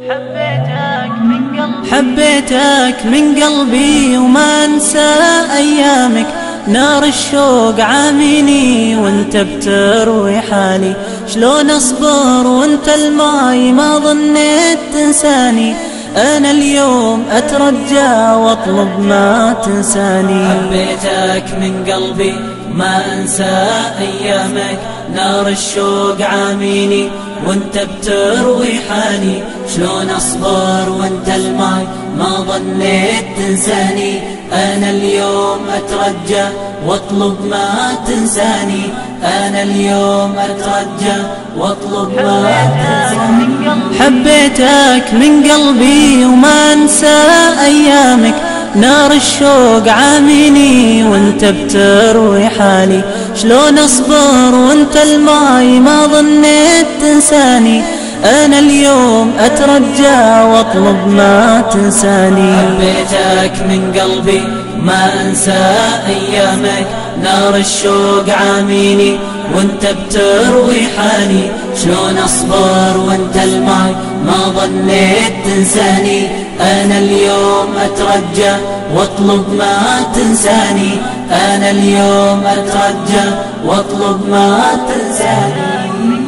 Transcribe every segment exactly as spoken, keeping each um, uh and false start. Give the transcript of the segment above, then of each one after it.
حبيتك من قلبي حبيتك من قلبي وما انسى ايامك، نار الشوق عاميني وانت بتروي حالي، شلون اصبر وانت الماي ما ظنيت تنساني، انا اليوم اترجى واطلب ما تنساني. حبيتك من قلبي ما انسى ايامك، نار الشوق عاميني وانت بتروي حالي، شلون اصبر وانت الماي ما ظنيت تنساني، انا اليوم اترجى واطلب ما تنساني، انا اليوم اترجى واطلب ما تنساني. حبيتك من قلبي وما انسى ايامك، نار الشوق عاميني وانت بتروي حالي، شلون اصبر وانت الماي ما ظنيت تنساني، انا اليوم اترجى واطلب ما تنساني. حبيتك من قلبي ما انسى ايامك، نار الشوق عاميني وانت بتروي حالي، شلون اصبر وانت الماي ما ظنيت تنساني، انا اليوم اترجى واطلب ما تنساني، انا اليوم اترجى واطلب ما تنساني.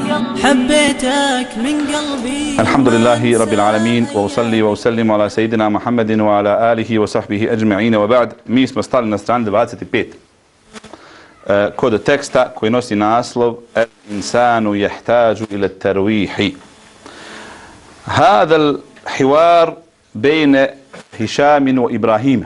حبيتك من قلبي. الحمد لله رب العالمين, وأصلي وأسلم على سيدنا Muhammedin wa ala alihi wa sahbihi ajma'in, wa ba'd. Mi smo stali na strani dvadeset pet uh, kod teksta koji nosi naslov El insanu jehtaju ila tarwihi. هذا الحوار بين هشام وإبراهيم.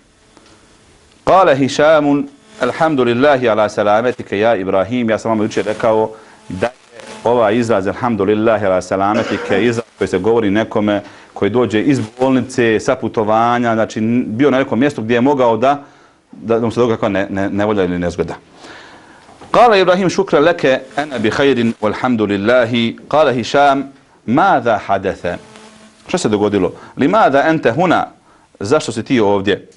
قال هشام الحمد لله على سلامتك يا إبراهيم. Ja sam vam jučer rekao da ovaj izraz alhamdulillahi ala salametike, izraz koji se govori nekome koji dođe iz bolnice, sa putovanja, znači bio na nekom mjestu gdje je mogao da da mu se događa kakva ne, ne, nevolja ili nezgoda. Kala Ibrahim šukra leke ana bi khairin walhamdulillahi. Kala Hišam mada hadatha. Šta se dogodilo? Limada ente huna? Zašto si ti ovdje?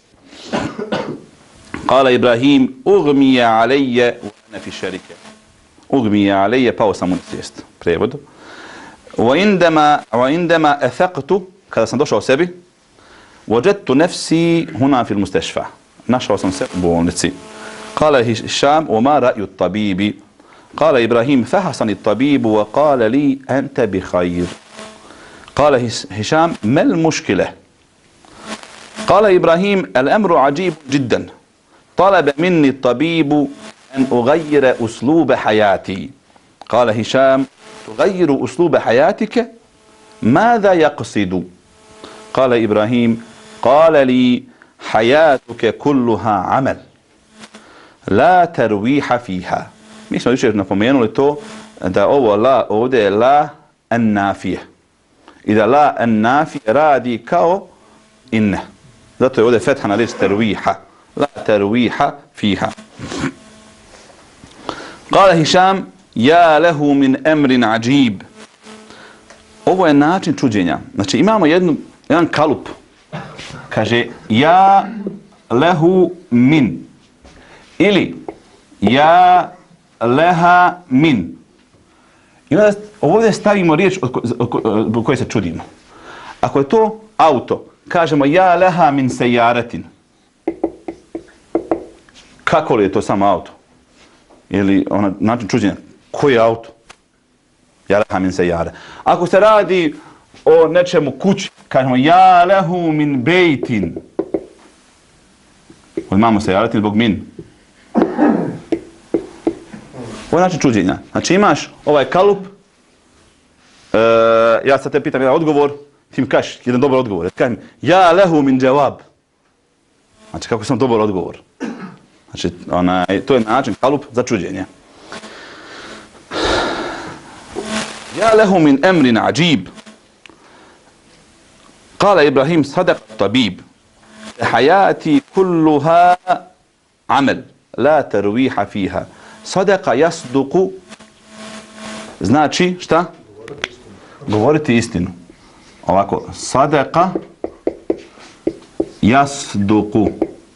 Kala Ibrahim ugmija alejje u ana fi šerike. Ugmija alejje, pao sam u nesvijest. Prevod. وعندما وعندما أثقت, kada sam došao sebi, وجدت نفسي هنا في المستشفى. Našao sam se u bolnici. قال هشام وما رأي الطبيب؟ قال إبراهيم فحصني الطبيب وقال لي أنت بخير. قال هشام ما المشكلة؟ قال إبراهيم الأمر عجيب جدا. طلب مني الطبيب أن أغير أسلوب حياتي. قال هشام تغير أسلوب حياتك؟ ماذا يقصد؟ قال إبراهيم قال لي حياتك كلها عمل لا ترويح فيها. Mi smo jučer napomenuli to da ovo la ovdje je la an-nafije i da la an-nafije radi kao inne. Zato je ovdje fetha na riječ terviha. La terviha fiha. Kala Hišam ja lehu min emrin ađib. Ovo je način čuđenja. Znači imamo jednu, jedan kalup. Kaže ja lehu min. Ili ja leha min. I onda ovdje stavimo riječ o kojoj se čudimo. Ako je to auto, kažemo ja leha min sejaratin. Kako li je to samo auto? Ili ona, način čuđenja. Koji je auto? Ja leha min sejara. Ako se radi o nečemu kući, kažemo ja lehu min bejtin. Imamo sejaratin zbog min. Ovo je način čuđenja. Znači imaš ovaj kalup, e, ja sad te pitam jedan odgovor, ti mi kažeš jedan dobar odgovor. Ja kažem, ja lehu min džavab. Znači kako sam dobar odgovor. Znači onaj, to je način kalup za čuđenje. Ja lehu min emrin ađib. Kala Ibrahim sadaq tabib. Hayati kulluha amel. La terviha fiha. Sadaka jasduku znači šta? Govoriti istinu. Ovako, sadaka jasduku.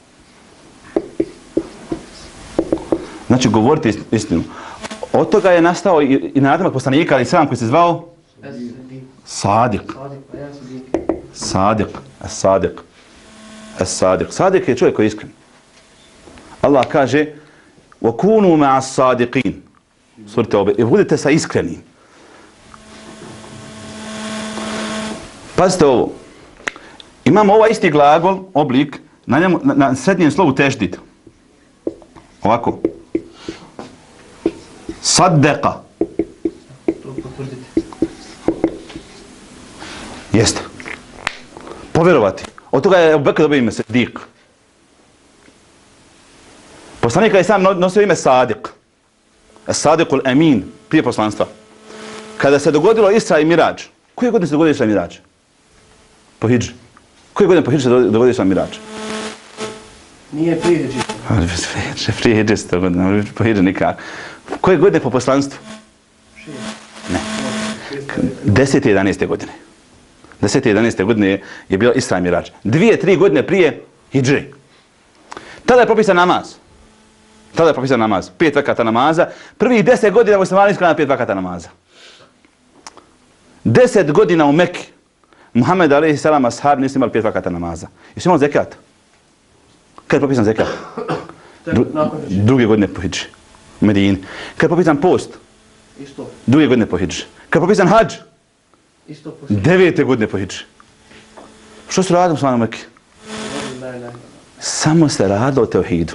Znači govoriti istinu. Od toga je nastao i nadimak poslanika, ali sam koji se zvao Sadiq. Sadiq. Sadiq. Sadiq. Sadiq je čovjek koji je iskren. Allah kaže وَكُونُوا مَعَ الصَّادِقِينَ Surite obe. I budite sa iskrenim. Pazite ovo. Imamo ovaj isti glagol, oblik, na, njemu, na, na srednjem slovu teždid. Ovako. Saddeqa. Jeste. Povjerovati. Od toga je Abu Bekr dobio ime Sadiq. Poslanik je sam nosio ime Sadiq. Sadiqul Amin, prije poslanstva. Kada se dogodilo Isra i Mirađ, koje godine se dogodio Isra i Mirađ? Po hidži. Koje godine po hidži se dogodio Isra i Mirađ? Nije prije hidži. Prije hidži se dogodio, po hidži nikak. Koje godine po poslanstvu? Ne. Desete i jedanaeste godine. Desete i jedanaeste godine je bila Isra i Mirađ. Dvije, tri godine prije hidži. Tada je propisan namaz. Tada je propisan namaz. Pet vakata namaza. Prvih deset godina muslimani iskreno pet vakata namaza. Deset godina u Mekki. Muhammed alejhi selam ashab nisu imali pet vakata namaza. Jesu imali zekat? Kad je propisan zekat? Dru, druge godine po hidži. U Medini. Kad je propisan post? Isto. Druge godine po hidži. Kad je propisan hadž? Isto po Devete godine po hidži. Što su radili muslimani u Mekki? Samo se radilo o tevhidu.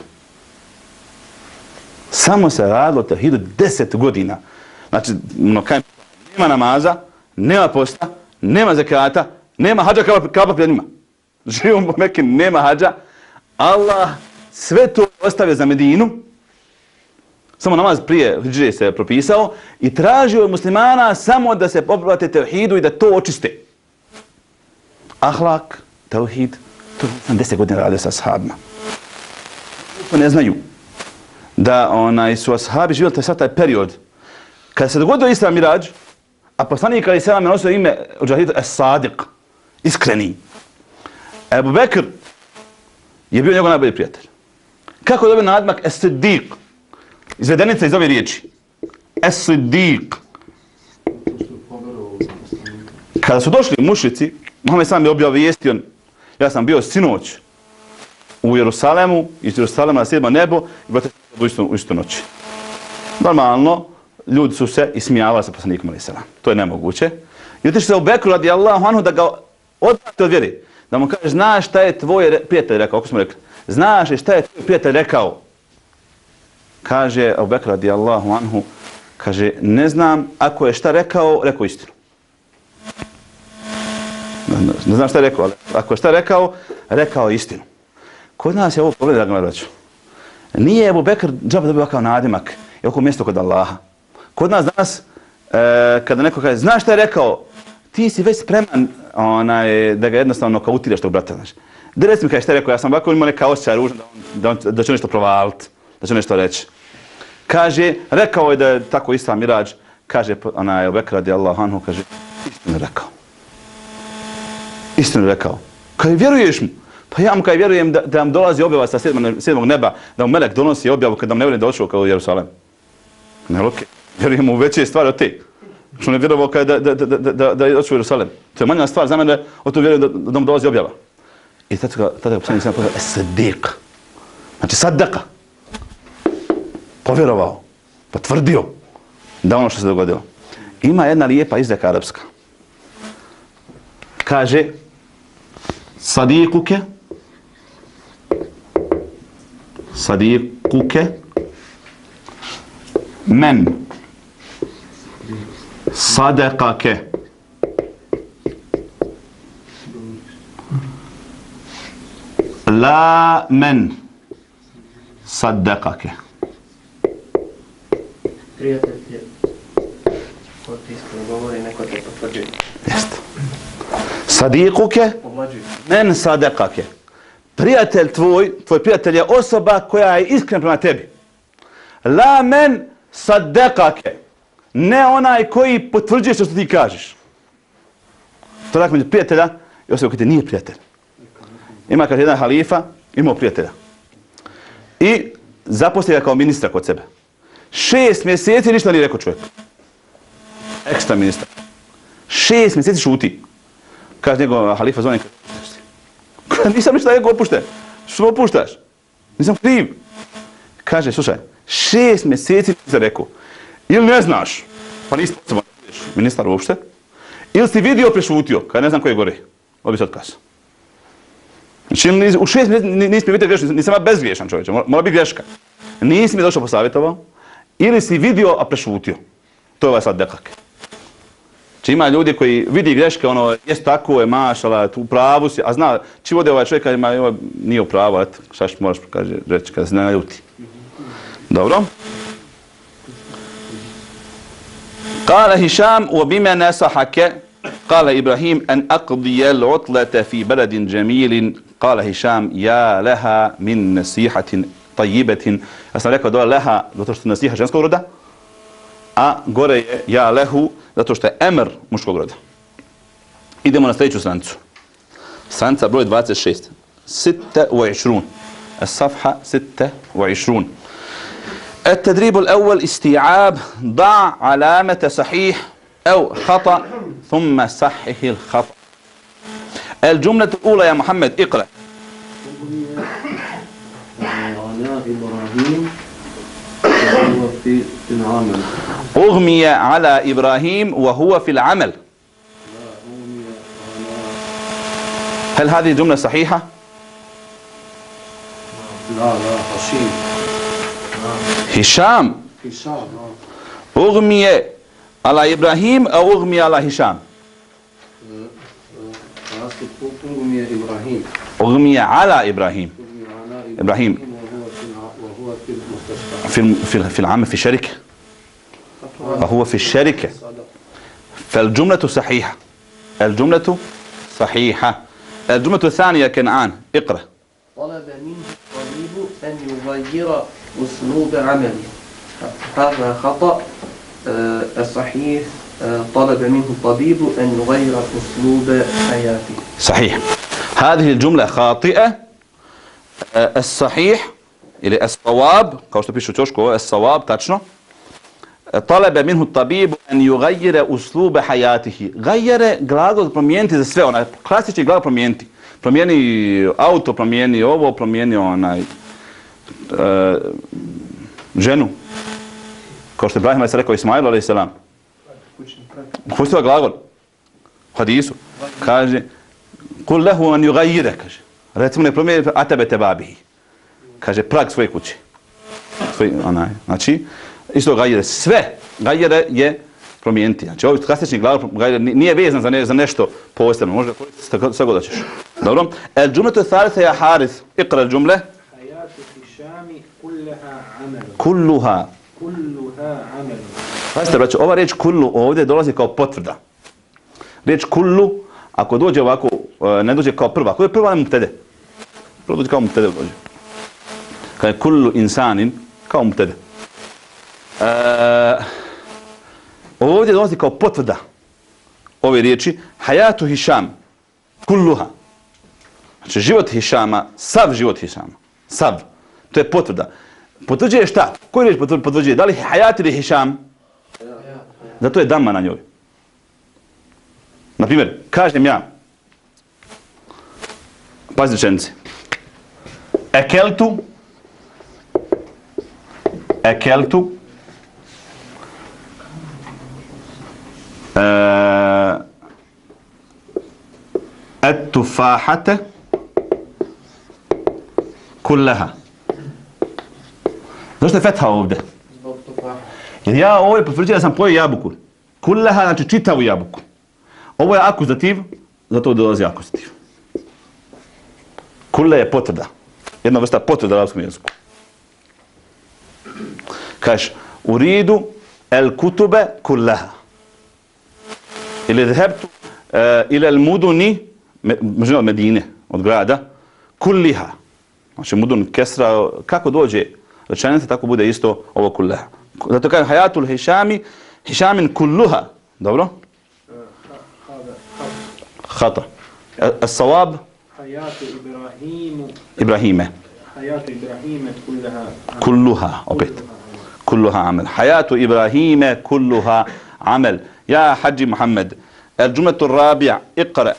Samo se radilo o tevhidu deset godina. Znači, no, kaj, nema namaza, nema posta, nema zekata, nema hađa kaba pred njima. Živimo u Mekki, nema hađa. Allah sve to ostavio za Medinu. Samo namaz prije hidžre se propisao i tražio od muslimana samo da se poprate tevhidu i da to očiste. Ahlak, tevhid, to sam deset godina radio sa ashabima. To ne znaju da onaj, su ashabi živjeli taj sad taj period. Kada se dogodio Isra Mirađ, a poslanik alejhi selam je nosio ime u džahilijetu As-Sadiq, iskreni. Abu Bekr je bio njegov najbolji prijatelj. Kako je dobio nadmak As-Siddiq? Izvedenica iz ove riječi. As-Siddiq. Kada su došli mušici, Muhammed sam je objavio vijesti, on, ja sam bio sinoć u Jerusalemu, iz Jerusalema na sedmo nebo i brate u istu, u istu noći. Normalno, ljudi su se ismijavali sa poslanikom alejhi selam. To je nemoguće. I otišli se u Bekru radijallahu anhu da ga odmahte od vjeri. Da mu kaže, znaš šta je tvoj prijatelj rekao, kako smo rekli. Znaš šta je tvoj prijatelj rekao. Kaže Abu Bekr radijallahu anhu, kaže, ne znam, ako je šta rekao, rekao istinu. Ne, ne znam šta je rekao, ali ako je šta rekao, rekao istinu. Kod nas je ovo problem, da ga nije Abu Bekr džaba dobio kao nadimak i oko mjesto kod Allaha. Kod nas danas, e, kada neko kaže, znaš šta je rekao, ti si već spreman onaj, da ga jednostavno kautiraš tog brata. Znaš. Da reci mi kaj šta je rekao, ja sam ovako imao neka osjećaj ružna da, on, da, da će nešto provaliti, da će nešto reći. Kaže, rekao je da je tako Isra Mirađ, kaže onaj Abu Bekr radijallahu anhu, kaže, istinu rekao. Istinu rekao. Kaj vjeruješ mu? Pa ja mu kaj vjerujem da, da vam dolazi objava sa sedmog, sedmog neba, da mu melek donosi objavu kad vam ne vjerujem da odšao kao u Jerusalem. Ne, ok, vjerujem u veće stvari od te. Što ne vjerovao kaj da, da, da, da, da, da je odšao u Jerusalem. To je manja stvar za mene, o to vjerujem da, da mu dolazi objava. I tada, tada je poslanik sam povedao, es-Siddiq. Znači sadaka. Povjerovao, potvrdio da ono što se dogodilo. Ima jedna lijepa izreka arapska. Kaže, Sadiquke, Sadiquke, men, sadaqake, la men, sadaqake. Prijatelj je, ko ti iskreno govori, neko te potvrđuje. Jeste. Sadiquke, men sadaqake. Prijatelj tvoj, tvoj prijatelj je osoba koja je iskrena prema tebi. La men sadaqake. Ne onaj koji potvrđuje što ti kažeš. To je dakle među prijatelja i osoba koji ti nije prijatelj. Ima kad jedan halifa, imao prijatelja. I zaposlio ga kao ministra kod sebe. Šest mjeseci ništa nije rekao čovjek. Ekstra ministar. Šest mjeseci šuti. Kaže njegov halifa zove, kaže, nisam ništa rekao opušten. Što me opuštaš? Nisam kriv. Kaže, slušaj, šest mjeseci nisam rekao. Ili ne znaš, pa nisi poseban ministar uopšte, ili si vidio prešutio, kada ne znam koji je gore. Ovo bi se otkaz. Znači, u šest mjeseci nisi mi vidio grešno, nisam ja bezgriješan čovječe, mora biti greška. Nisi mi došao posavjetovao, ili si vidio, a prešutio. To je ovaj sad dekak. Znači, ima ljudi koji vidi greške, ono, jes tako je, mašala, u pravu si, a zna, či vode ovaj čovjek, kaže, ma, nije u pravu, eto, šta što moraš, kaže, reći, kada se ne naljuti. Dobro. قال هشام وبما نصحك قال إبراهيم أن أقضي العطلة في بلد جميل قال هشام يا لها من نصيحة طيبة. Ja sam rekao da je leha zato što je nasiha ženskog roda, a gore je ja lehu zato što je emr muškog roda. Idemo na sljedeću stranicu. Stranica broj dvadeset šest. ستة وعشرون. الصفحة ستة وعشرون. التدريب الأول استيعاب. ضع علامة صحيح أو خطأ ثم صحح الخطأ. الجملة الأولى يا محمد اقرأ. أغمي على إبراهيم وهو في العمل. هل هذه جملة صحيحة؟ لا لا هشام. هشام. هشام. أغمي على إبراهيم أو أغمي على هشام؟ أغمي إبراهيم. أغمي على إبراهيم. إبراهيم. وهو في المستشفى. في في في العمل في الشركة. وهو في الشركة. فالجملة صحيحة. الجملة صحيحة. الجملة الثانية كنعان اقرأ. طلب منه الطبيب أن يغير أسلوب عمله. هذا خطأ. آه الصحيح آه طلب منه الطبيب أن يغير أسلوب حياته. صحيح. هذه الجملة خاطئة. آه الصحيح ili الصواب kao što piše u ćošku ovo الصواب tačno. طلب منه الطبيب أن يغير أسلوب حياته. غير glagol promijeniti za sve, onaj klasični glagol promijeniti. Promijeni auto, promijeni ovo, promijeni onaj uh, ženu. Kao što je Ibrahim rekao Ismailu alejhi selam. Pustio glagol. U hadisu. Kaže, kul lehu an yughayyira, kaže. Recimo ne promijeni atebe tebabihi. Kaže, prag svoje kuće. Svoj, onaj, znači, isto gajere. Sve gajere je promijeniti. Znači, ovaj klasični glagol gajere nije vezan za, ne, za nešto posebno. Možda koristiti sve god da ćeš. Dobro. El džumletu thalitha ja Harith. Iqra el džumle. Hayatu Hishami kullaha amalu. Kulluha. Kulluha amalu. Pazite, braćo, ova riječ kullu ovdje dolazi kao potvrda. Riječ kullu, ako dođe ovako, ne dođe kao prva. Ako je prva, ne mubtede. Prvo dođe kao mubtede dođe. Kada je kullu insanin, kao mubtede. E, ovdje dolazi kao potvrda ove riječi. Hayatu Hisham. Kulluha. Znači život Hišama, sav život Hišama. Sav. To je potvrda. Potvrđuje šta? Koju riječ potvrđuje? Da li Hayat ili Hišam? Zato je damma na njoj. Naprimjer, kažem ja. Pazi rečenice. Ekeltu. Ekeltu. Uh, التفاحة كلها. Zašto je fetha ovdje? Zbog tufaha. Jer ja ovdje potvrđujem da sam pojeo jabuku. Kullaha znači čitavu jabuku. Ovo je akuzativ, zato dolazi akuzativ. Kulle je potvrda. Jedna vrsta potvrda u arapskom jeziku. Kažeš, uridu el kutube kullaha. Ili dhebtu uh, ili el muduni, možda od Medine, od grada, kulliha. Znači mudun kesra, kako dođe rečenica, tako bude isto ovo kulliha. Zato kažem, hayatul Hišami, Hišamin kulluha. Dobro? Hata. As-sawab? Hayatu Ibrahimu. Ibrahime. Hayatu Ibrahime kullaha. Kulluha, opet. Kulluha amel. Hayatu Ibrahime kulluha amel. Ja, Hadži Muhammed, الجملة الرابعة اقرأ.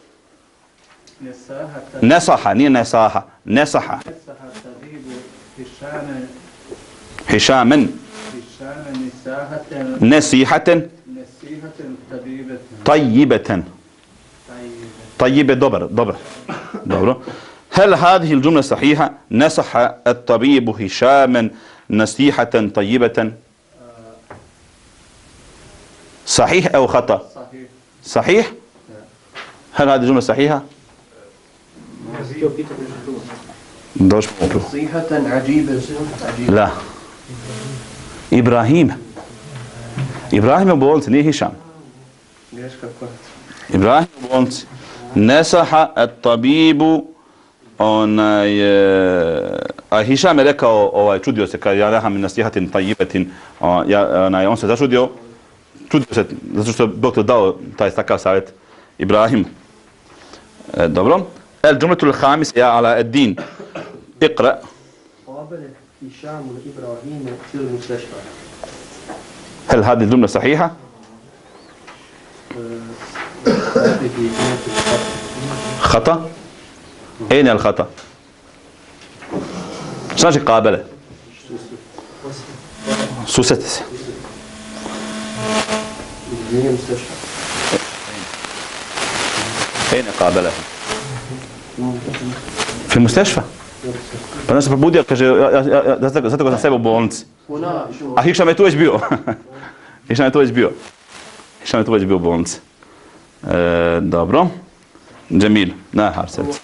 نصح ني نصاحة نصح نصح الطبيب هشاما هشاما هشاما نصيحة نصيحة نصيحة طبيبة طيبة طيبة دبر دبر دبر. هل هذه الجملة صحيحة؟ نصح الطبيب هشاما نصيحة طيبة. صحيح أو خطأ؟ صحيح. صحيح؟ هل هذه الجملة صحيحة؟ دوش موضوع. نصيحة عجيبة عجيبة. لا. إبراهيم إبراهيم بولت ني هشام. ليش كفرت؟ إبراهيم بولت نصح الطبيب onaj, a Hišam je rekao, ovaj, čudio se kad ja raham nasihatin tajibetin, ja, onaj, on se začudio, čudio se zato što je doktor dao taj takav savjet Ibrahim. E, dobro. El džumletul hamis ja ala ed-din. Iqra. قابل هشام إبراهيم في المستشفى. هل هذه الجملة صحيحة؟ خطأ؟ أين الخطأ؟ شنو قابله؟ سوست. أين قابله؟ في المستشفى. Pa nas se probudio, kaže, zato ga sam sebe u bolnici. A Hišam je tu već bio. Hišam je tu već bio. Hišam je tu već bio u bolnici. E, dobro. Džemil, na Harselc.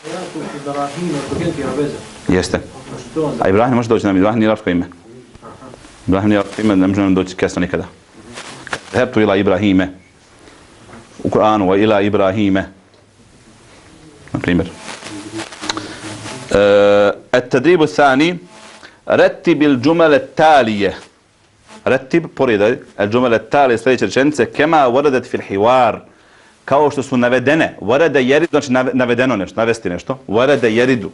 Jeste. A Ibrahim može doći nam, Ibrahim nije arapsko ime. Ibrahim nije arapsko ime, ne može nam doći kesno nikada. Hebtu ila Ibrahime. U Kur'anu, wa ila Ibrahime. Na primjer. التدريب الثاني رتب الجمل التالية. رتب poredaj الجمل التالية sljedeće rečenice كما وردت في الحوار kao što su navedene. Warada yaridu znači navedeno nešto, navesti nešto. Warada yaridu.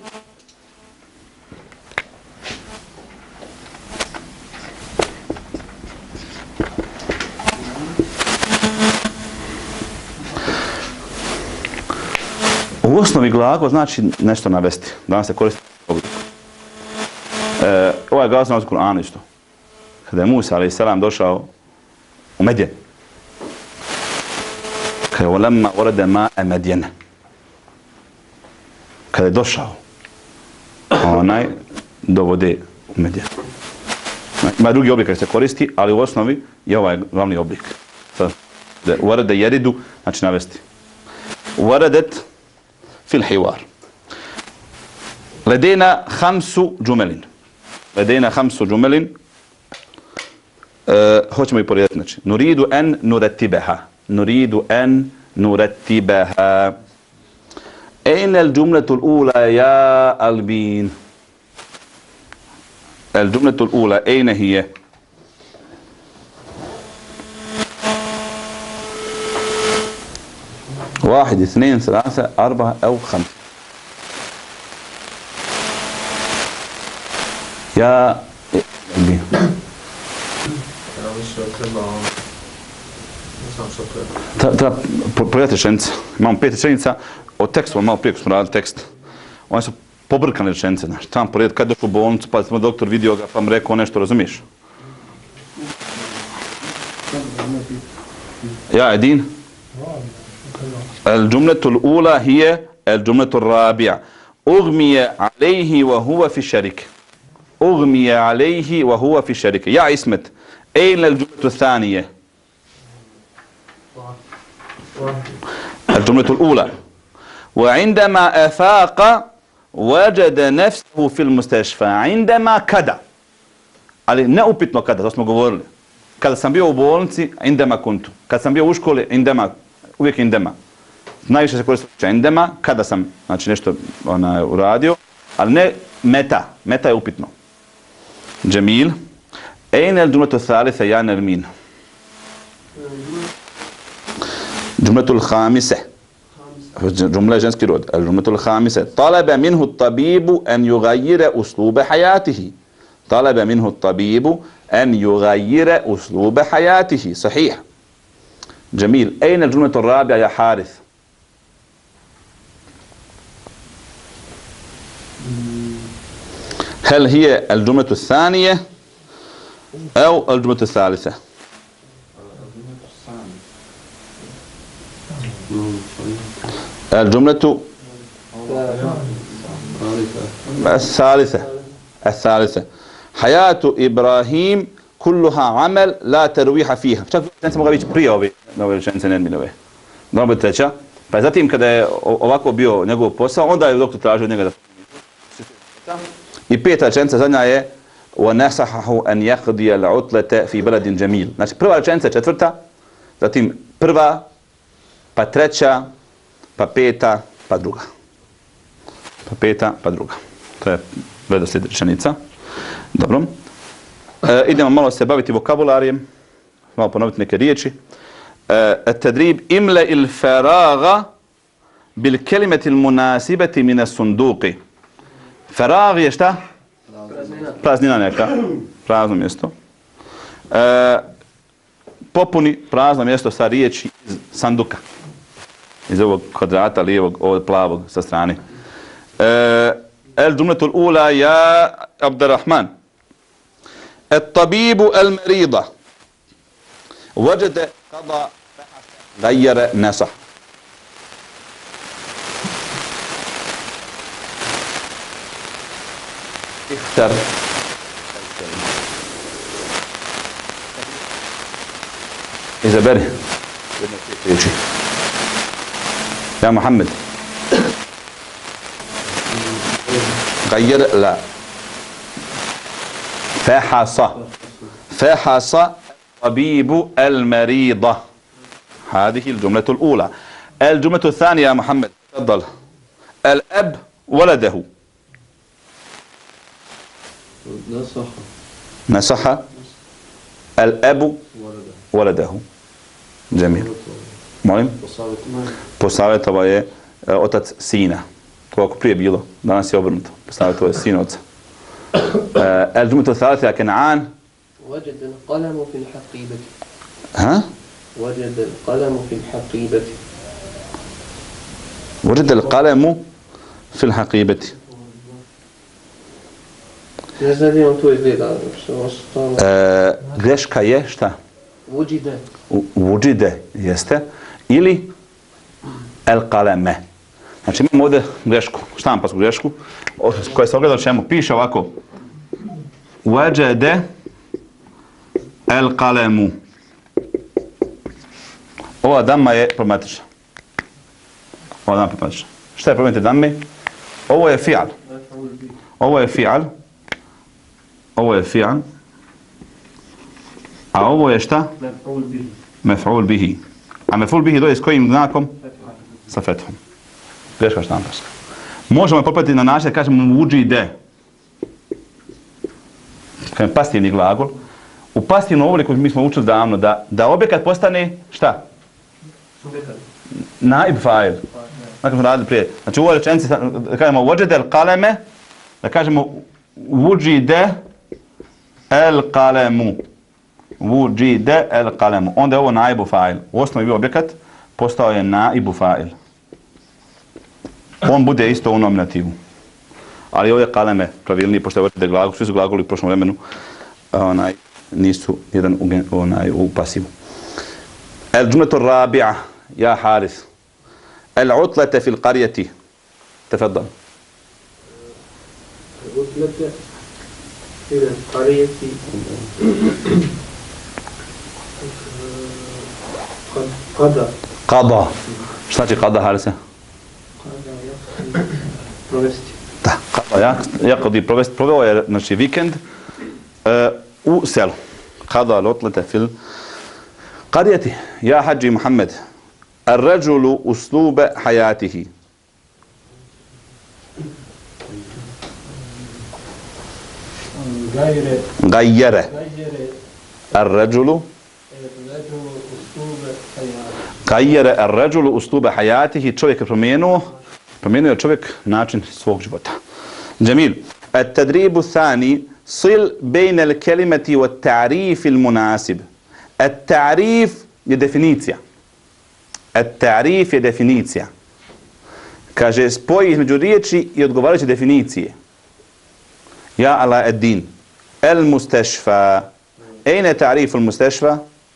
U osnovi glagol znači nešto navesti. Danas se koristi obliku. E, ovaj glagol znači u Kur'anu isto. Kada je Musa alejhi selam došao u Medjen. Kada je olemma orada ma'a Medjene. Kada je došao onaj do vode u Medjen. Ima drugi oblik koji se koristi, ali u osnovi je ovaj glavni oblik. Warada yaridu znači navesti. Waradat في الحوار. لدينا خمس جمل. لدينا خمس جمل. أه hoćemo i poredati. Znači, نريد أن نرتبها. نريد أن نرتبها. أين الجملة الأولى يا ألبين؟ الجملة الأولى أين هي؟ واحد اثنين ثلاثة أربعة أو خمسة. يا treba pogledati rečenice. Imamo pet rečenica, od tekstu malo prije ko smo radili tekst. One su pobrkane rečenice, znaš. Tamo pogledati kad došao u bolnicu, pa smo doktor vidio ga, pa mu rekao nešto, razumiješ? Ja, Edin? الجملة الأولى هي الجملة الرابعة. أغمي عليه وهو في الشركة. أغمي عليه وهو في الشركة. يا عصمت أين الجملة الثانية؟ الجملة الأولى. وعندما أفاق وجد نفسه في المستشفى. عندما كذا. Ali neupitno kada, to smo govorili. Kada sam bio u bolnici, indema kuntu. Kada sam bio u školi, indema, uvijek indema. Najviše se koristi indema, kada sam znači, nešto ona, uradio, ali ne meta. Meta je upitno. Džemil. Ejne il džumletu thalitha ja nermin. Džumletu l'hamise. Džumla je ženski rod. Džumletu l'hamise. Talaba minhu tabibu en yugajire uslube hajatihi. Talaba minhu tabibu en yugajire uslube hajatihi. Sahih. جميل. أين الجملة الرابعة يا حارث؟ هل هي الجملة الثانية أو الجملة الثالثة؟ الجملة الثالثة الثالثة حياة إبراهيم كلها عمل لا ترويح فيها. Čak se mogla biti prije ove nove rečenice Nerminove. Dobro treća. Pa zatim kada je ovako bio njegov posao, onda je doktor tražio od njega da... I peta rečenica zadnja je وَنَسَحَهُ أَنْ يَقْضِيَ الْعُطْلَةَ فِي بَلَدٍ جَمِيلٍ. Znači prva rečenica četvrta, zatim prva, pa treća, pa peta, pa druga. Pa peta, pa druga. To je redoslijed rečenica. Dobro. E, idemo malo se baviti vokabularijem, malo ponoviti neke riječi. التدريب املأ الفراغ بالكلمة المناسبة من الصندوق. فراغ je šta? Praznina neka. Prazno mjesto. E, popuni prazno mjesto sa riječi iz sanduka. Iz ovog kvadrata lijevog, ovog plavog sa strane. الجملة الأولى يا عبد الرحمن الطبيب المريضة وجد قضى غير نصح. اختر إذا بري يا محمد غير لا فحص فحص طبيب المريضة. هذه الجملة الأولى. الجملة الثانية يا محمد تفضل. الأب ولده نصح نصح الأب ولده. جميل. Molim? Posavjetovao je e, otac sina. Koliko prije bilo, danas je obrnuto. Posavjetovao je sin oca. الجملة الثالثة يا كنعان. وجد القلم في الحقيبة. ها؟ وجد القلم في الحقيبة. وجد القلم في الحقيبة. Ne znam gdje on to izgleda. E, greška je šta? Vujide. Vujide jeste. Ili el kaleme. Znači imamo ovdje grešku, štamparsku grešku, koja se ogleda o čemu. Piše ovako. Vajede el kalemu. Ova dama je problematična. Ova dama je problematična. Šta je problem te dame? Ovo je fi'al. Ovo je fi'al. Ovo je fi'al. A ovo je šta? Mef'ul bihi. A mef'ul bihi doje s kojim znakom? Sa fethom. Greška štamparska. Možemo popratiti na način da kažemo vujide. Kad je pasivni glagol. U pasivnom obliku mi smo učili davno da, da objekat postane šta? Naib fa'il. Dakle smo radili prije. Znači u ovoj rečenici da kažemo vujide el kaleme, da kažemo vujide el kalemu. Vujide el kalemu. Onda je ovo naibu fa'il. U osnovi bio objekat, postao je naibu fa'il. On bude isto u nominativu. Ali ovdje kaleme pravilnije, pošto je vujide glagol, svi su glagoli u prošlom vremenu, onaj, nisu jedan u, onaj, u pasivu. El džumletu rabi'a, ja Haris. El utlete fil qarijeti. Tefadal. العطلة إلى القرية قضى Qada. Šta znači qada, Harise? قضى يقضي provesti. Da, qada, ja, yaqdi, provesti, proveo je, znači, vikend uh, u selu. Qada l'utlete fil qarijeti. Ja Hadži Muhammed. الرجل أسلوب حياته. غير غير غير الرجل الرجل أسلوب حياته. غير الرجل أسلوب حياته. Čovjek je promijenuo, promijenio je čovjek način svog života. جميل. التدريب الثاني صل بين الكلمة والتعريف المناسب. التعريف je definicija. Et-ta'rif je definicija. Kaže, spoji između riječi i odgovarajuće definicije. Ja ala ed-din. El-mustešfa. Ejne ta'rif el-mustešfa?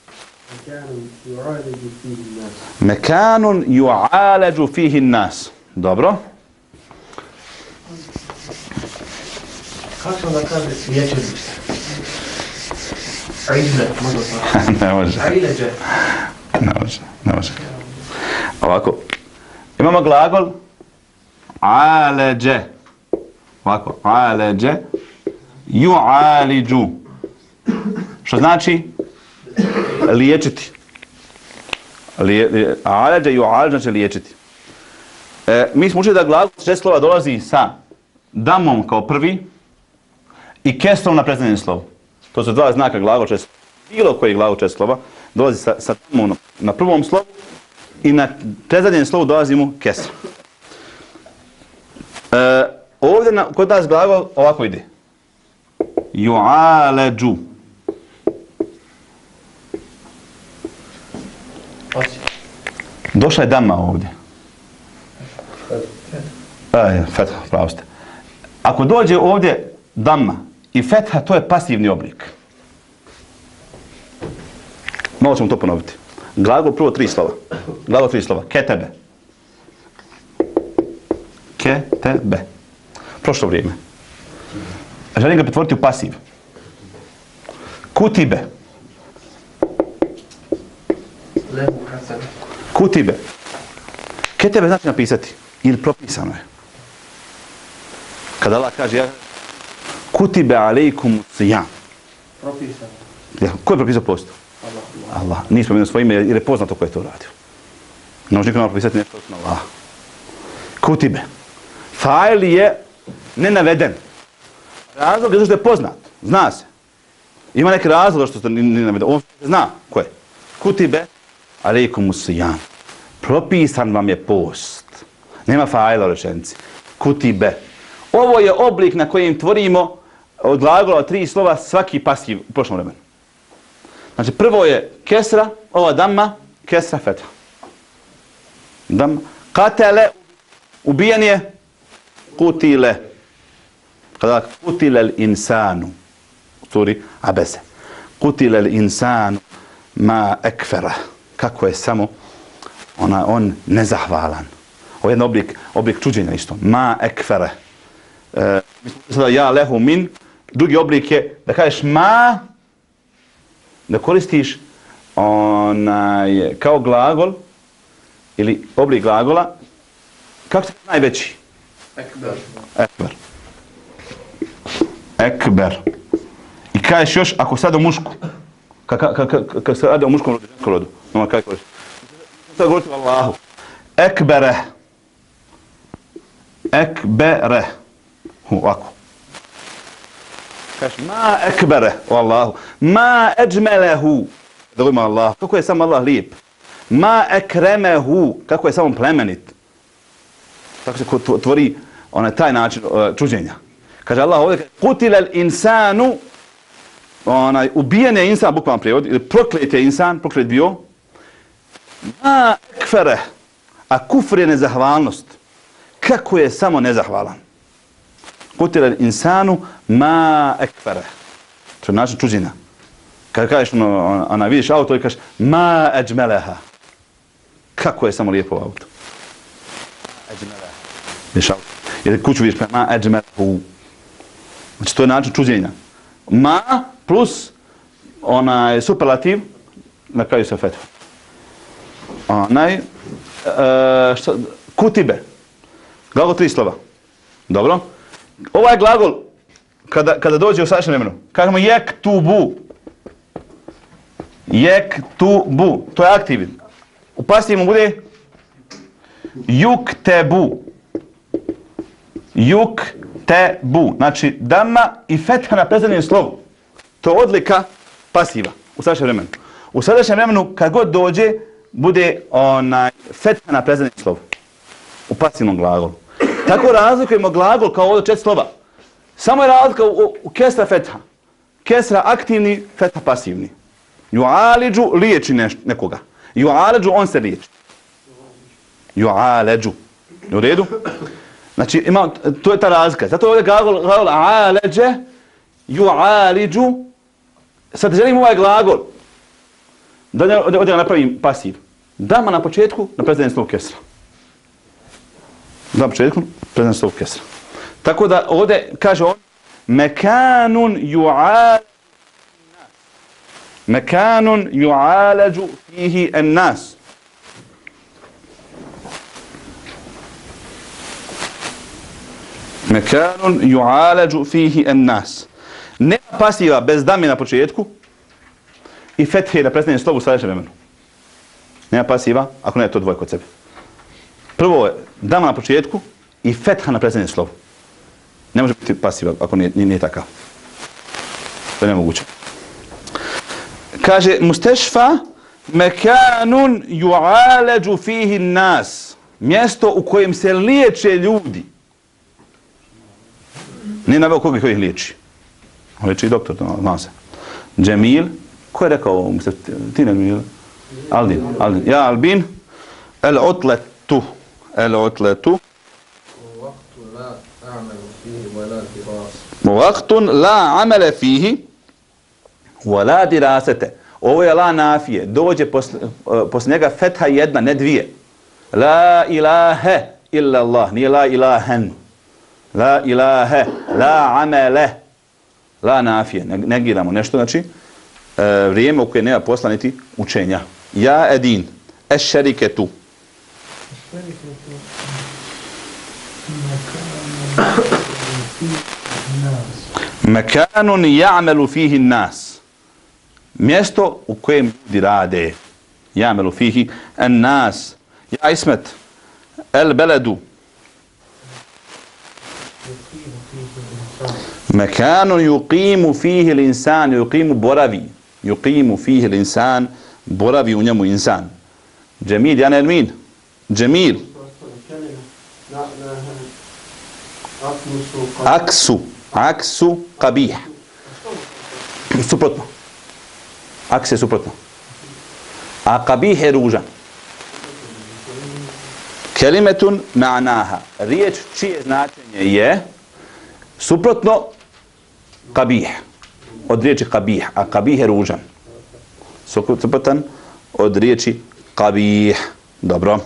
Mekanun ju'aleđu fihi nas. Dobro. Kako da kaže liječilište? Aile, možda tako. Ne može. Aileđe. Ne može, ne može. Ovako. Imamo glagol aleđe. Ovako. Aleđe. Ju'aliđu. Što znači? Liječiti. Lije, lije, aleđe ju'aliđu znači liječiti. E, mi smo učili da glagol šest slova dolazi sa damom kao prvi i kesrom na predzadnjem slovu. To su dva znaka glagol šest slova. Bilo koji glagol šest slova dolazi sa, sa damom na prvom slovu i na predzadnjem slovu dolazi mu kesra. E, ovdje na, kod nas glagol ovako ide. Ju'aleđu. Došla je dama ovdje. E, fetha, pravo ste. Ako dođe ovdje dama i fetha, to je pasivni oblik. Malo ćemo to ponoviti. Glagol prvo tri slova. Glagol tri slova. Ketebe. Ketebe. Prošlo vrijeme. Želim ga pretvoriti u pasiv. Kutibe. Kutibe. Ketebe znači napisati. Ili propisano je. Kada Allah kaže ja, kutibe alejkum sijam. Propisano. Ja, ko je propisao post? Allah. Allah. Nije spomenuo svoje ime jer je poznato ko je to radio. Ne može niko nam propisati nešto od Allah. Kutibe. Fa'il je nenaveden. Razlog je zašto je poznat. Zna se. Ima neki razlog što se nije naveden. On zna ko je. Kutibe alejkum sijam. Propisan vam je post. Nema fa'ila u rečenici. Kutibe. Ovo je oblik na kojem tvorimo od glagola tri slova svaki pasiv u prošlom vremenu. Znači prvo je kesra, ova damma, kesra fetha. Damma. Katele, ubijen je, kutile. Kada kutile l'insanu, u suri Abese. Kutile l'insanu ma ekfera. Kako je samo ona, on nezahvalan. Ovo je jedan oblik, oblik čuđenja isto. Ma ekfere. E, sada ja lehu min. Drugi oblik je da kažeš ma, da koristiš onaj, kao glagol ili oblik glagola. Kako se najveći? Ekber. Ekber. Ekber. I kažeš još ako sada u mušku. Kako ka, ka, ka, se radi o muškom rodu, ženskom rodu. Nema kaj koristiš. Sada govoriti o Allahu. Ekbere. Ekbere. Ovako. Kažeš ma ekbere o Allahu. Ma eđmelehu. Da govorimo o Allahu. Kako je sam Allah lijep. Ma ekremehu. Kako je samo plemenit. Tako se tvori onaj taj način uh, čuđenja. Kaže Allah ovdje, kutilel insanu, onaj, ubijen je insan, bukvalno prijevod, ili proklet je insan, proklet bio. Ma ekfere. A kufr je nezahvalnost. Kako je samo nezahvalan. Kutilel insanu ma ekfere. To je način čuđenja. Kada kažeš, ono, ona, vidiš auto i kažeš ma eđmeleha. Kako je samo lijepo auto. Eđmeleha. Vidiš auto. Jer kuću vidiš ma eđmelehu. Znači to je način čuđenja. Ma plus onaj superlativ na kraju sa fethu. Onaj, e, šta, kutibe. Glagol tri slova. Dobro. Ovaj glagol, kada, kada dođe u sadašnjem vremenu, kažemo jek tu bu. Jek tu bu. To je aktivin. U pasivnom bude juk te bu. Juk te bu. Znači dama i fetha na predzadnjem slovu. To je odlika pasiva u sadašnjem vremenu. U sadašnjem vremenu kad god dođe bude onaj fetha na predzadnjem slovu. U pasivnom glagolu. Tako razlikujemo glagol kao ovdje čet slova. Samo je razlika u, u kesra fetha. Kesra aktivni, fetha pasivni. Ju'aliđu liječi neš, nekoga. Ju'aliđu on se liječi. Ju'aleđu. U redu? Znači, ima, to je ta razlika. Zato ovdje glagol, glagol aleđe, ju'aliđu. Sad želim ovaj glagol. Da ovdje ga napravim pasiv. Dama na početku, na prezadnjem slovu kesra. Na početku, prezadnjem slovu kesra. Tako da ovdje kaže on, mekanun ju'aleđu mekanun ju'aleđu fihi en nas. Mekanun ju'aleđu fihi en nas. Nema pasiva bez dame na početku i fethe na predstavljanju slovu u sljedećem vremenu. Nema pasiva ako ne je to dvoje kod sebe. Prvo je dama na početku i fetha na predstavljanju slovu. Ne može biti pasiva ako nije, nije, nije takav. To je nemoguće. Kaže mustešfa mekanun ju'aleđu fihi nas. Mjesto u kojem se liječe ljudi. Nije naveo koga ih liječi. On liječi i doktor, to zna se. Džemil, ko je rekao, ti ne Džemil? Aldin, Aldin. Ja Albin, el otletu, el otletu. U vaktun la amele fihi, wala dirasete. Ovo je la nafije. Dođe posle, posle njega fetha jedna, ne dvije. La ilahe illa Allah. Nije la ilahen. La ilahe. La amele. La nafije. Negiramo nešto. Znači, e, vrijeme u koje nema posla niti učenja. Ja edin. Es šeriketu. Mekanun ja'melu fihi nas. Mjesto u kojem ljudi rade. Ja'melu fihi en nas. Ja ismet. El beledu. Mekanun yuqimu fihi l'insan. Yuqimu boravi. Yuqimu fihi l'insan. Boravi u njemu insan. Džemil, ja ne elmin. Džemil. Aksu. Aksu qabih. Suprotno. Aks je suprotno. A qabih je ružan. Kelimetun ma'naha. Riječ čije značenje je suprotno qabih. Od riječi qabih. A qabih je ružan. Suprotan od riječi qabih. Dobro.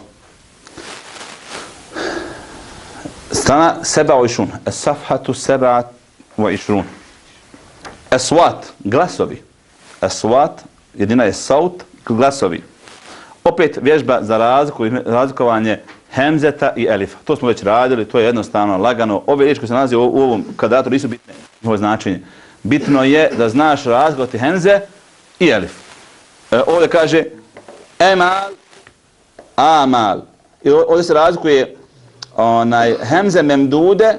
Strana seba o išrun. Es-safhatu seba o išrun. Eswat, glasovi. Eswat, jedina je saut, glasovi. Opet vježba za razliku, razlikovanje hemzeta i elifa. To smo već radili, to je jednostavno, lagano. Ove riječi koje se nalazi u, u ovom kadatu nisu bitne, ovo značenje. Bitno je da znaš razlikovati hemze i elif. E, ovdje kaže emal, amal. I ovdje se razlikuje onaj hemze memdude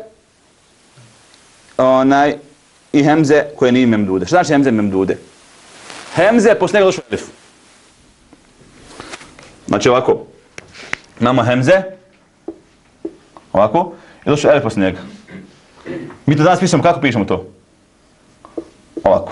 onaj i hemze koje nije memdude. Što znači hemze memdude? Hemze posle njega došao elif. Znači ovako. Imamo hemze. Ovako. I došao elif posle njega. Mi to danas pišemo, kako pišemo to? Ovako.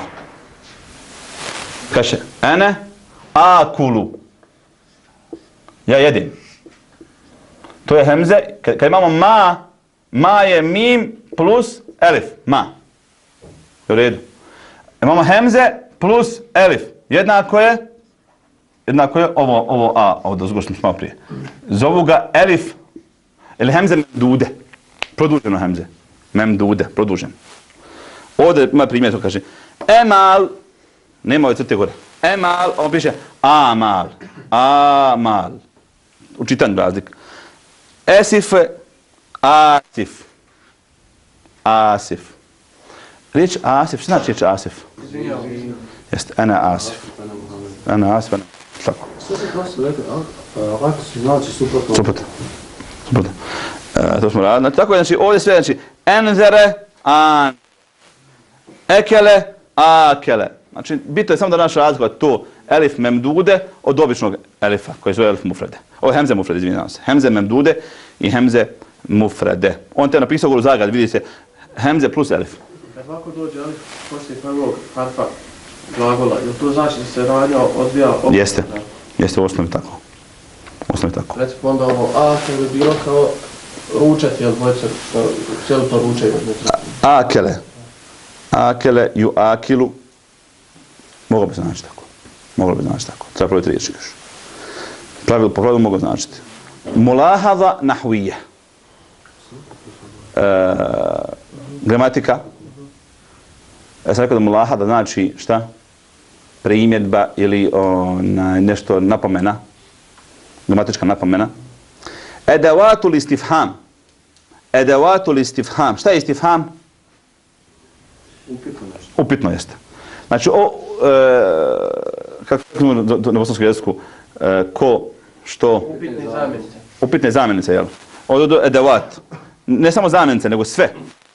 Kaže, ene akulu. Ja jedim. To je hemze. Kad imamo ma, ma je mim plus elif. Ma. U redu. Imamo hemze plus elif. Jednako je, jednako je ovo, ovo a, ovo dozgo što smo prije. Zovu ga elif ili hemze memdude. Produženo hemze. Memdude, produženo. Ovdje ima primjer, to kaže emal, nema ove crte gore. Emal, on piše amal. Amal. Učitan razlik. Esif, asif. Asif. Riječ asif, što znači riječ asif? Jeste, ana asif. Ana asif, ana tako. Što se prosto rekli, aks znači suprotno? Suprotno. Suprotno. E, to smo radili. Tako je, znači, ovdje sve, znači, enzere, an. Ekele, akele. Znači, bitno je samo da naš razgovor to elif memdude od običnog elifa, koji zove elif mufrede. Ovo je hemze mufrede, izvinjavam se. Hemze memdude i hemze mufrede. On te je napisao gore u zagradi, vidi se, hemze plus elif. Kad ovako dođe elif poslije prvog harfa glagola, je to znači da se radnja odvija opet? Jeste, jeste u osnovi tako. Osnovi tako. Recimo onda ovo akele bi bilo kao ručati, jel dvojca, cijelo to ručaju. Akele. Akele, ju akilu. Moglo bi znači tako. Moglo bi znači tako. Treba provjeti riječi još. Pravilo po pravilu mogu značiti. Mulahada nahvije. E, gramatika. Ja sam rekao da mulahada znači šta? Primjedba ili ona, nešto napomena. Gramatička napomena. Edavatul istifham. Edavatul istifham. Šta je istifham? Upitno nešto. Upitno jeste. Znači, o, e, kako na bosanskom jeziku, e, ko, što? Upitne zamjenice. Upitne zamjenice, jel? Ovdje do edavat. Ne samo zamjenice, nego sve.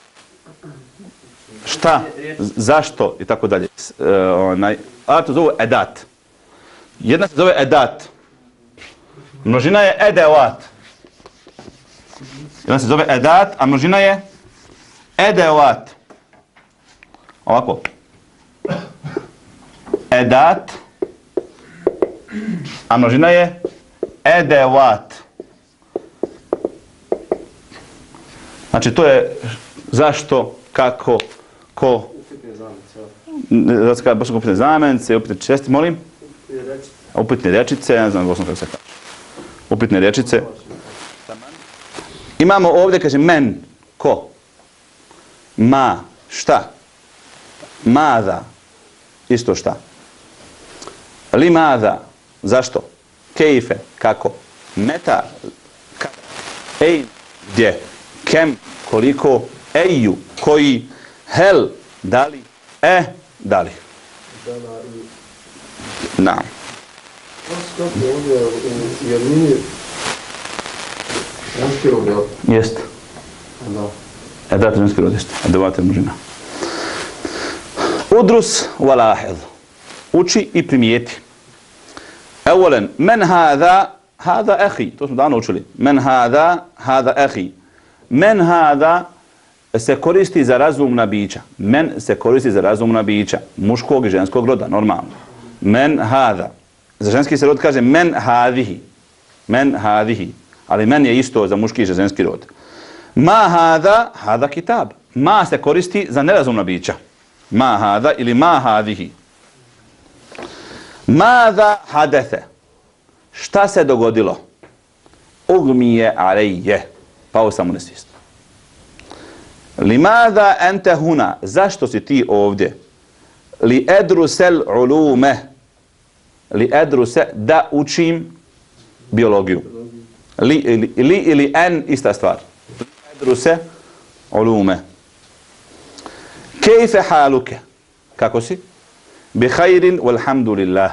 Šta, zašto i tako dalje. E, onaj, a to zove edat. Jedna se zove edat. Množina je edevat. Jedna se zove edat, a množina je edevat. Ovako. Edat, a množina je edevat. Znači to je zašto, kako, ko. Upitne zamjenice. Zato kada baš upitne zamjenice, upitne česti, molim? Upitne rečice. Upitne rečice, ja ne znam kako se kaže. Upitne rečice. Imamo ovdje, kaže, men, ko? Ma, šta? Mada, isto šta? Limada, zašto? Kejfe, kako? Meta, kada? Ej, gdje? Kem, koliko? Eju, koji? Hel, da li? E, da li? Dana i... Na. Kako ovdje u Jermini... Ženski rod, jel? Jest. Da. Edat ženski rod, jeste. Edavat je mužina. Udrus walahid. Uči i primijeti. Evolen, men hada, hada ehi. To smo davno učili. Men hada, hada ehi. Men hada se koristi za razumna bića. Men se koristi za razumna bića. Muškog i ženskog roda, normalno. Men hada. Za ženski se rod kaže men hadihi. Men hadihi. Ali men je isto za muški i za ženski rod. Ma hada, hada kitab. Ma se koristi za nerazumna bića. Ma hada ili ma hadihi. Mada hadethe. Šta se dogodilo? Ugmije alejje. Pao sam u nesvijest. Limada ente huna. Zašto si ti ovdje? Li edrusel ulume. Li edruse da učim biologiju. Li, li, li ili en ista stvar. Li edruse ulume. Kejfe haluke. Kako si? Bi khairin walhamdulillah.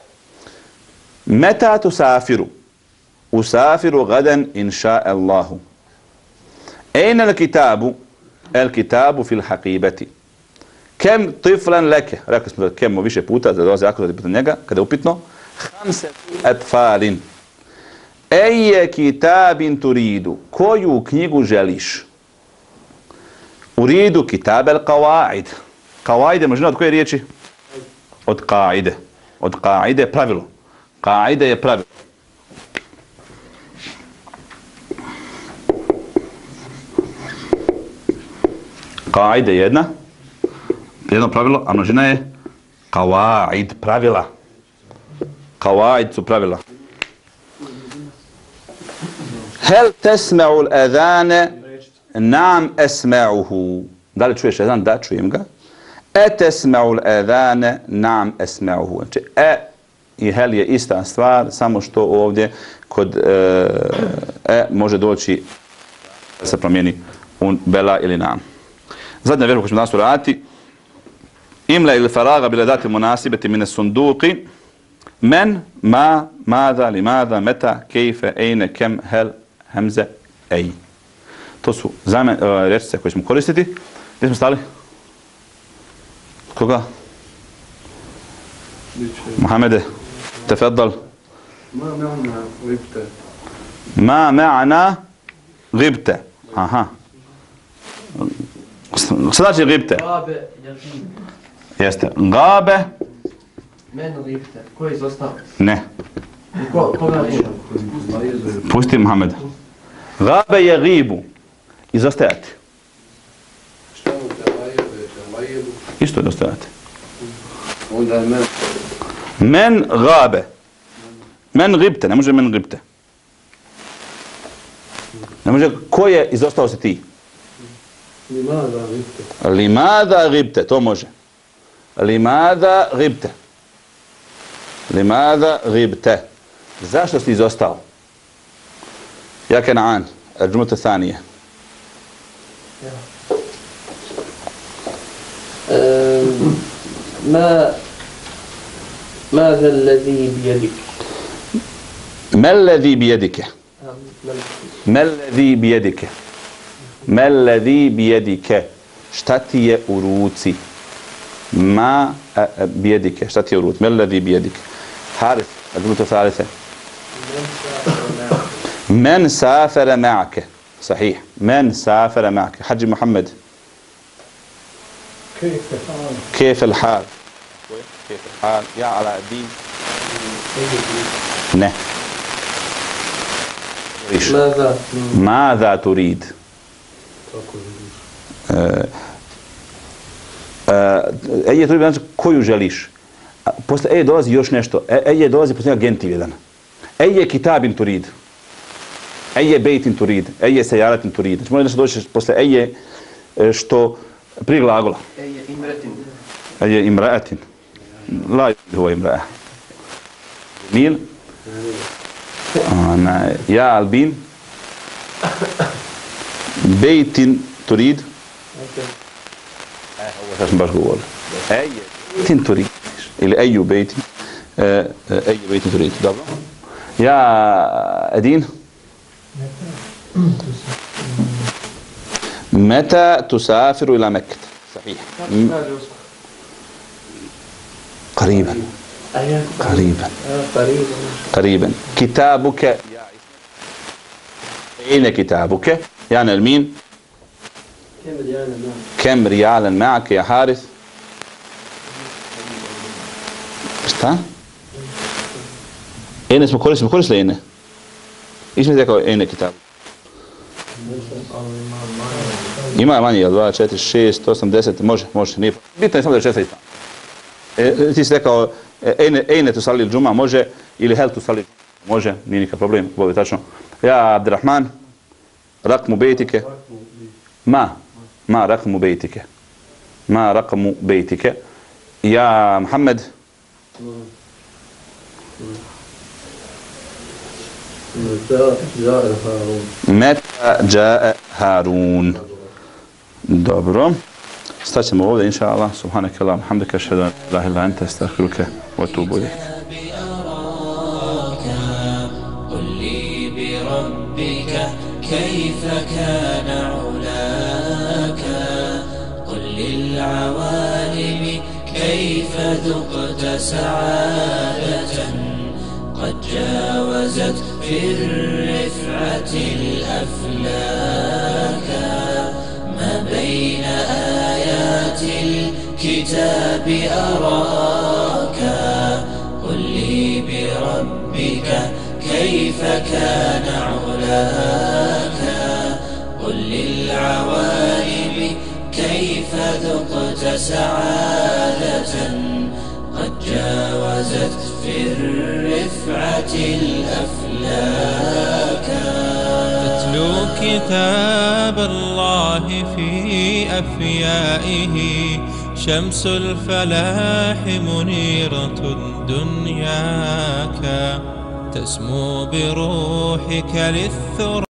Meta tusafiru? Usafiru gadan inša Allahu. Ejna l-kitabu? El-kitabu fil haqibati. Kem tiflan leke? Rekli smo da kemo više puta, da dolaze akuzati puta njega, kada je upitno. Hamse atfalin. Eje kitabin turidu. Koju knjigu želiš? Uridu kitab al-qawaid. Qawaid je možda od koje riječi? Od qaide. Od qaide je pravilo. Qaide je pravilo. Qaide je jedna. Jedno pravilo, a množina je qawaid, pravila. Qawaid su pravila. Hel tesma'u l-adhane? Nam esma'uhu. Da li čuješ ezan? Da, čujem ga. E tesma'u l-adhane? Nam esma'uhu. Znači, e i hel je ista stvar, samo što ovdje kod e, e može doći da se promijeni un bela ili nam. Zadnja vježba koju ćemo danas uraditi. Imla ili faraga bile dati munasibeti mine sunduki. Men, ma, mada, li mada, meta, kejfe, ejne, kem, hel, hemze, ej. To su zamen, uh, rečice koje ćemo koristiti. Gdje smo stali? Koga? Mohamede, tefeddal. Ma ma'na gibte. Ma ma'na gibte. Aha. Šta znači gibte? Gabe, jaqin. Jeste. Gabe? Men gibte. Ko je izostao? Ne. Ko, koga nema? Pusti Muhammed. Gabe je gibu. Izostajati. Šta mu te lajebe, te lajebu? Isto je dostajati. Onda je men. Men gabe. Men gibte, ne može men gibte. Ne može, ko je izostao si ti? Limada gibte. Limada gibte, to može. Limada gibte. Limada gibte. Zašto si izostao? Ja Kanaan, الجملة الثانية. ما ماذا الذي بيدك؟ ما الذي بيدك؟ ما الذي بيدك؟ ما الذي بيدك؟ Šta ti je u ruci? Ma بيدك. Šta ti je u ruci? ما الذي بيدك؟ حارث الجملة الثالثة. من سافر معك. صحيح. من سافر معك. حج محمد. Kejfe hal. كيف الحال؟ كيف الحال؟ يا علاء الدين. نه. ماذا؟ ماذا تريد؟ Tako vidiš. Eje turidu znači koju želiš. A posle eje dolazi još nešto. E, eje dolazi posle agentiv jedan. Eje kitabin turid. Eje bejtin turid. Eje sejaratin turid. Znači mora nešto doći posle eje što prije glagola. Eje imretin. Eje imraatin. La huwa imraa. Mil. Ana ja albin. Bejtin turid. هو اساس باش جوال اي بيت تريد الى اي بيت اي بيت تريد طبعا يا ادين متى تسافر الى مكة صحيح قريبا قريبا قريبا كتابك يا اين كتابك يعني المين كم ريالا معك يا حارث؟ Šta? Ene smo koristili, smo koristili ene. Išli mi rekao ene kitabu. Ima manje, jel? dva, četiri, šest, osam, deset, može, može, nije. Bitno je samo da je četiri tamo. E, ti si rekao ene, ene tu salil džuma, može, ili hel tu salil džuma, može, nije nikak problem, boli tačno. Ja, Abdurrahman, rakmu bejtike, ma. ما رقم بيتك ما رقم بيتك يا محمد متى جاء هارون متى جاء هارون dobro stat ćemo ovdje inša Allah subhanaka Allahumma hamdaka ashhadu an la ilaha illa anta astaghfiruka wa atubu ilayk قل لي بربك كيف كان علاك قل للعوالم كيف ذقت سعادة قد جاوزت في الرفعة الأفلاك ما بين آيات الكتاب أراك قل لي بربك كيف كان علاك قل للعوالم كيف ذقت سعادة قد جاوزت في الرفعة الأفلاك تتلو كتاب الله في أفيائه شمس الفلاح منيرة دنياك تسمو بروحك للثرى